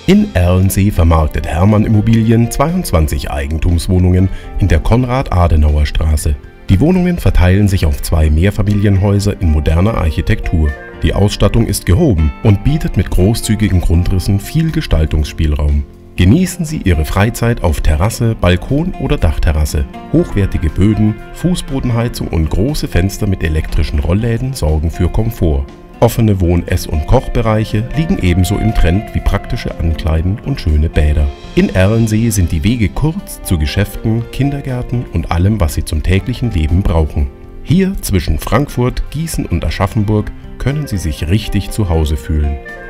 In Erlensee vermarktet Hermann Immobilien 22 Eigentumswohnungen in der Konrad-Adenauer-Straße. Die Wohnungen verteilen sich auf 2 Mehrfamilienhäuser in moderner Architektur. Die Ausstattung ist gehoben und bietet mit großzügigen Grundrissen viel Gestaltungsspielraum. Genießen Sie Ihre Freizeit auf Terrasse, Balkon oder Dachterrasse. Hochwertige Böden, Fußbodenheizung und große Fenster mit elektrischen Rollläden sorgen für Komfort. Offene Wohn-, Ess- und Kochbereiche liegen ebenso im Trend wie praktische Ankleiden und schöne Bäder. In Erlensee sind die Wege kurz zu Geschäften, Kindergärten und allem, was Sie zum täglichen Leben brauchen. Hier zwischen Frankfurt, Gießen und Aschaffenburg können Sie sich richtig zu Hause fühlen.